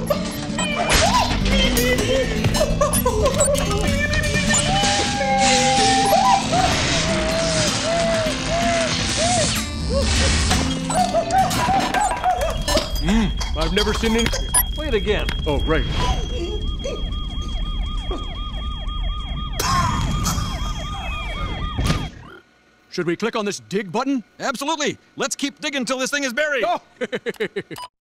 I've never seen any... Play it again. Oh, right. Should we click on this dig button? Absolutely. Let's keep digging till this thing is buried. Oh.